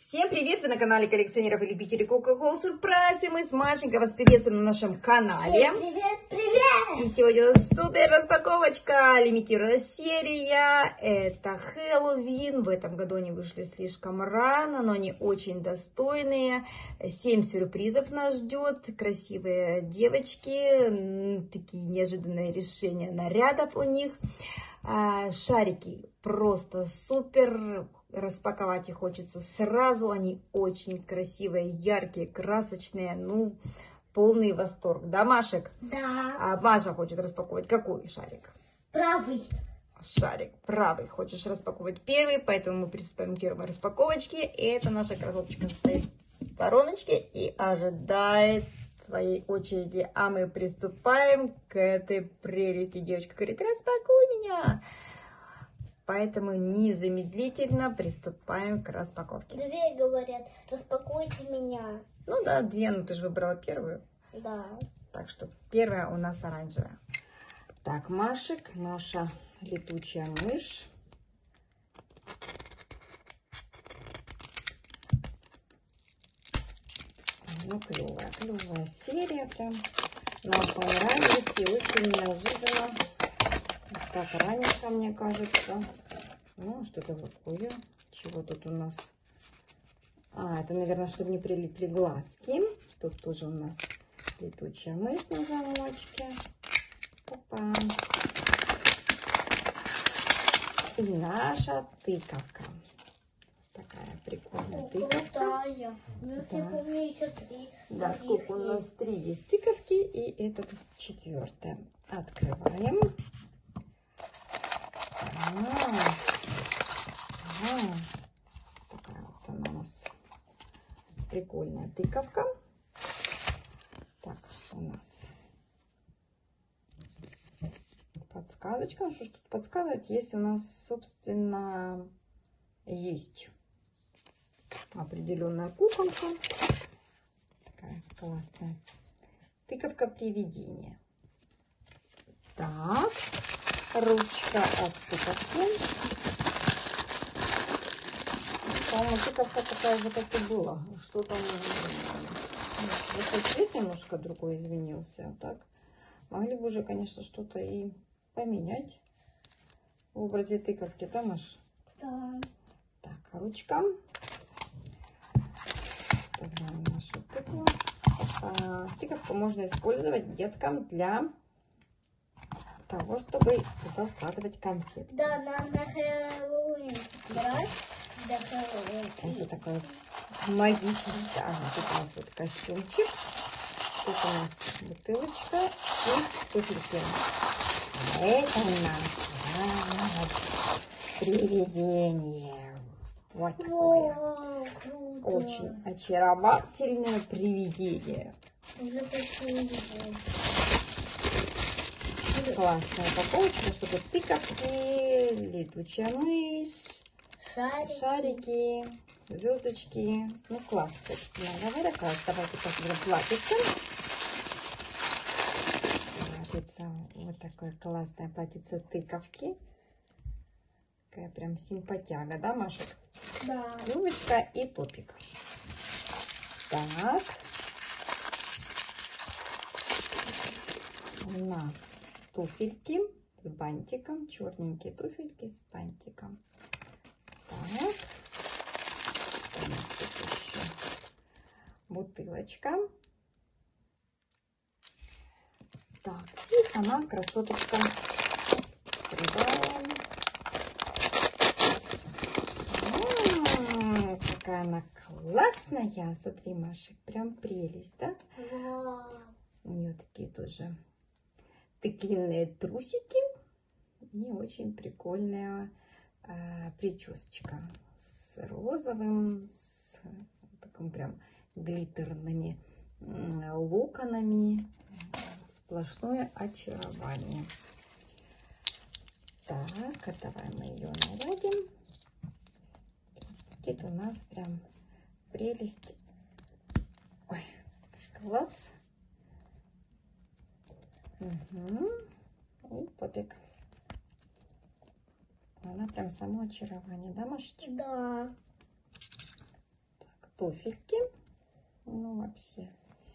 Всем привет! Вы на канале коллекционеров и любителей Coca-Cola Surprise. И мы с Машенькой вас приветствуем на нашем канале. Всем привет, привет! И сегодня у нас супер распаковочка, лимитированная серия. Это Хэллоуин. В этом году они вышли слишком рано, но они очень достойные. 7 сюрпризов нас ждет. Красивые девочки. Такие неожиданные решения нарядов у них. Шарики просто супер, распаковать их хочется сразу, они очень красивые, яркие, красочные, ну, полный восторг, да, Машек? Да. Маша хочет распаковать какой шарик? Правый. Шарик правый хочешь распаковать первый, поэтому мы приступаем к первой распаковочке. И это наша красоточка стоит в стороночке и ожидает своей очереди, а мы приступаем к этой прелести. Девочка говорит: распакуй меня. Поэтому незамедлительно приступаем к распаковке. Две говорят: распакуйте меня. Ну да, две, но ты же выбрала первую. Да. Так что первая у нас оранжевая. Так, Машек, наша летучая мышь. Ну, клевая серия прям. Нам понравилась и очень неожиданно. Так, раненько, мне кажется. Ну, что-то такое. Чего тут у нас? Это, наверное, чтобы не прилипли глазки. Тут тоже у нас летучая мышь на замочке. Опа. И наша тыковка. Такая прикольная тыковка. Крутая. У меня еще три. Да, сколько у нас? 3 есть тыковки, и это 4-я. Открываем. Такая вот она у нас прикольная тыковка. Так, у нас подсказочка. Что ж тут подсказывать, если у нас, собственно, есть определенная куколка. Такая классная тыковка привидения. Так, ручка от тыковки. По-моему, тыковка такая же, как и была. Что там? Цвет немножко другой изменился. Так, могли бы уже, конечно, что-то и поменять в образе тыковки, да, Маш? Да. Так, ручка. Тогда нашу тыкву. Тыковку можно использовать деткам для того, чтобы туда складывать конфеты. Да, нам на Хэллоуин брать. До Хэллоуин. Это такой магический. Тут у нас вот костюмчик. Тут у нас бутылочка и туфельки. Это у нас привидение. Вот такое. Вау, круто. Очень очаровательное привидение. Уже хочу. Классная упаковочка, чтобы тыковки, летучая мышь, шарики, звездочки. Ну, класс, собственно говоря. Класс. Давайте посмотрим платьице. Вот такое классное платьице тыковки. Такая прям симпатяга, да, Машек? Да. Юбочка и топик. Так. У нас туфельки с бантиком. Черненькие туфельки с бантиком. Так. Что у нас тут еще? Бутылочка. Так. И сама красоточка. Открываем. Какая она классная. Смотри, Машек, прям прелесть, да? Вау. У нее такие тоже тыквенные трусики и очень прикольная причесочка с розовым, с таким прям глиттерными локонами. Сплошное очарование. Так, давай мы ее наладим. Это у нас прям прелесть. Ой, класс. Угу. И топик. Она прям само очарование, да, Машечка? Да. туфельки. Ну, вообще.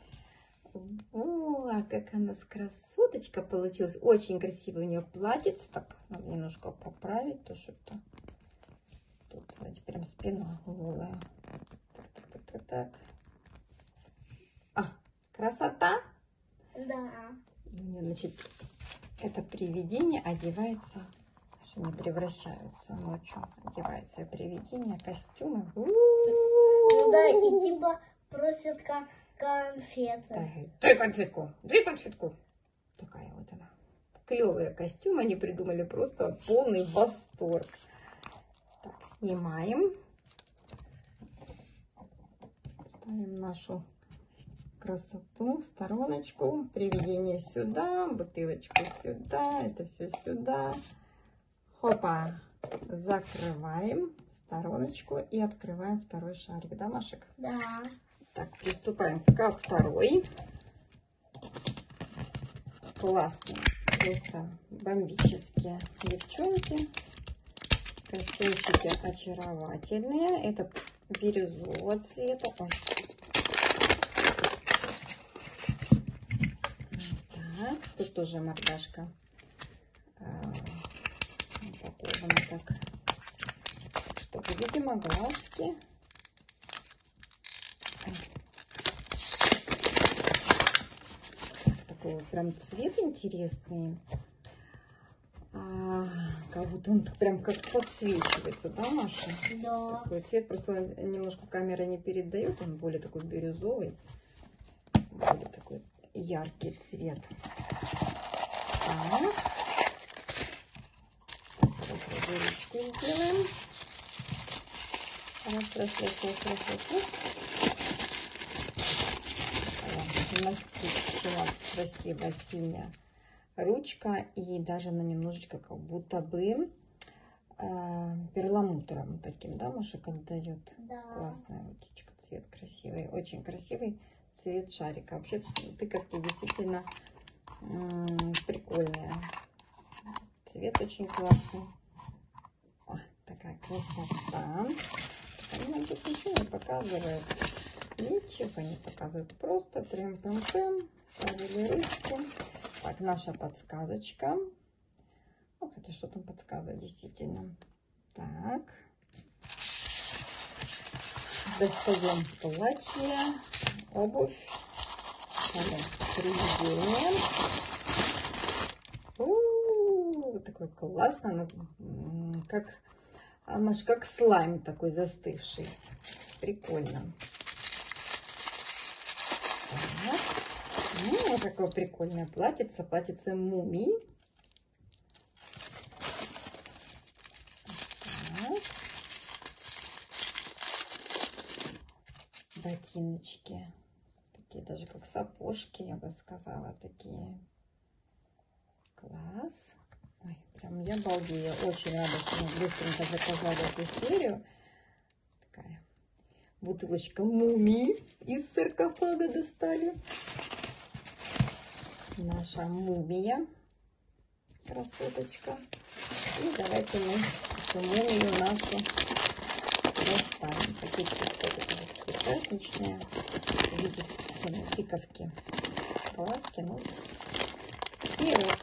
О, как она с красоточка получилась. Очень красивый у нее платьице. Так, надо немножко поправить, то что-то. Тут, кстати, прям спина голая. Так. А, красота? Да. Значит, это привидение одевается, даже не превращаются ночью. Одевается привидение, костюмы. Ну да, и типа просят конфеты. Дай конфетку, дай конфетку. Такая вот она. Клевые костюмы они придумали, просто полный восторг. Так, снимаем. Ставим нашу красоту в стороночку. Привидение сюда, бутылочку сюда, это все сюда. Хопа. Закрываем стороночку и открываем второй шарик. Да, Машек? Да. Так, приступаем ко второй. Классные, просто бомбические девчонки. Костюмчики очаровательные. Это бирюзового цвета. Ой. Так, тут тоже мордашка упакована так, чтобы, видимо, глазки. Такой вот прям цвет интересный. Как будто он прям как подсвечивается, да, Маша? Да. Такой цвет, просто немножко камера не передает, он более такой бирюзовый, более такой яркий цвет. Так. Ручки сделаем. Раз. Красиво синяя ручка, и даже она немножечко как будто бы перламутром таким, да, Машек отдает. Да. Классная ручечка, цвет красивый, очень красивый цвет шарика. Вообще тыковки действительно прикольные. Цвет очень классный. О, такая красота. Они нам тут ничего не показывают. Ничего не показывают. Просто трем-пем-пем. Ставили ручку. Так, наша подсказочка. Ох, это что там подсказывает, действительно. Так. Достаем платье, обувь. Привидение. Такой классно, как, Маш, как слайм такой застывший. Прикольно. Так. Ну, какое прикольное платьице. Платьице мумий. Так. Ботиночки. Такие даже как сапожки, я бы сказала. Такие. Класс. Ой, прям я балдею. Очень рада, что мы быстренько заказали эту серию. Такая бутылочка мумии из саркофага достали. Наша мумия. Красоточка. И давайте мы эту мумию нашу достанем. Такие цветы праздничные. В виде тыковки. Глазки, нос и рот.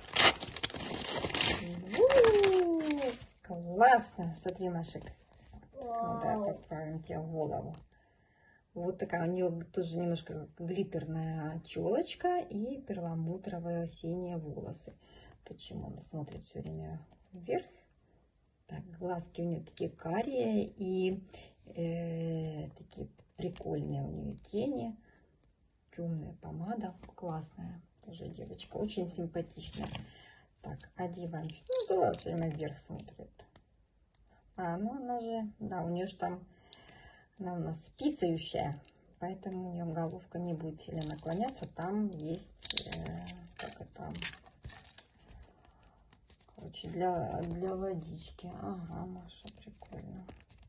Классно. Смотри, Машек. Ну, да, подправим тебе голову. Вот такая у нее тоже немножко глиттерная челочка и перламутровые синие волосы. Почему она смотрит все время вверх? Так, глазки у нее такие карие и такие прикольные у нее тени. Темная помада. Классная тоже девочка. Очень симпатичная. Так, одеваем. Ну, голова все время вверх смотрит. Ну она же, да, у нее же там, она у нас писающая, поэтому у нее головка не будет сильно наклоняться. Там есть, как это, короче, для водички. Ага, Маша, прикольно.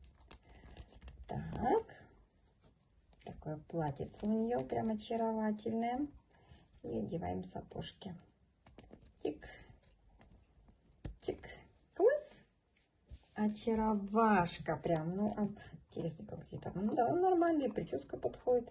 Так, такое платьице у нее прям очаровательное. И одеваем сапожки. Тик. Чик. Класс. очаровашка прям. Ну, интересно какие-то. Ну да, нормальная прическа подходит.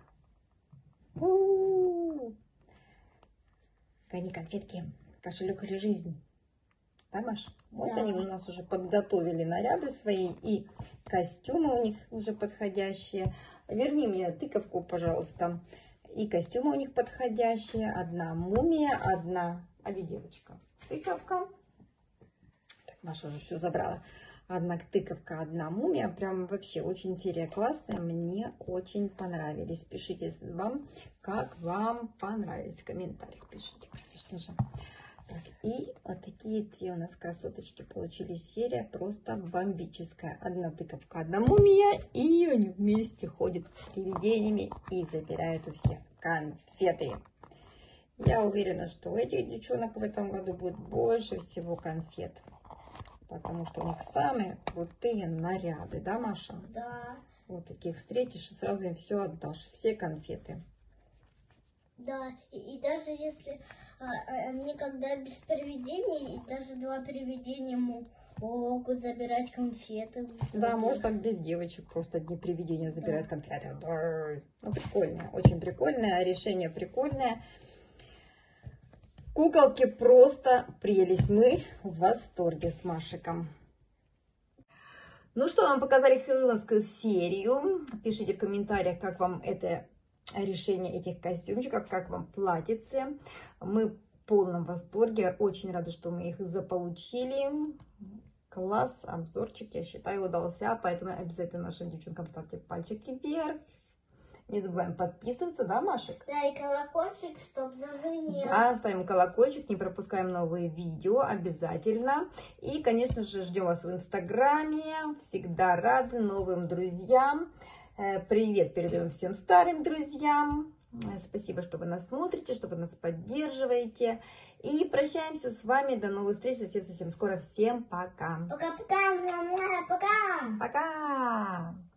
Они конфетки. Кошелек или жизнь. Да, Маш? Вот Да. они у нас уже подготовили наряды свои. И костюмы у них уже подходящие. Верни мне тыковку, пожалуйста. И костюмы у них подходящие. Одна мумия, одна... А где девочка? Тыковка. Так, Маша уже все забрала. Одна тыковка, одна мумия. Прям вообще очень серия классная. Мне очень понравились. Пишите вам, как вам понравились. В комментариях пишите, конечно же. Так, и вот такие две у нас красоточки получились. Серия просто бомбическая. Одна тыковка, одна мумия. И они вместе ходят привидениями и забирают у всех конфеты. Я уверена, что у этих девчонок в этом году будет больше всего конфет. Потому что у них самые крутые наряды, да, Маша? Да. Вот таких встретишь и сразу им все отдашь, все конфеты. Да, и даже если они когда без привидений, и даже два привидения могут забирать конфеты. Да, может так без девочек, просто одни привидения забирают конфеты. Ну, прикольное, очень прикольное, решение прикольное. Куколки просто прелесть. Мы в восторге с Машиком. Ну что, нам показали хэллоуинскую серию. Пишите в комментариях, как вам это решение этих костюмчиков, как вам платьице. Мы в полном восторге. Очень рады, что мы их заполучили. Класс, обзорчик, я считаю, удался. Поэтому обязательно нашим девчонкам ставьте пальчики вверх. Не забываем подписываться, да, Машек? Да, и колокольчик, чтобы зазвенел. Да, ставим колокольчик, не пропускаем новые видео, обязательно. И, конечно же, ждем вас в Инстаграме. Всегда рады новым друзьям. Привет передаем всем старым друзьям. Спасибо, что вы нас смотрите, что вы нас поддерживаете. И прощаемся с вами. До новых встреч совсем скоро. Всем пока. Пока-пока, мама, пока. Пока.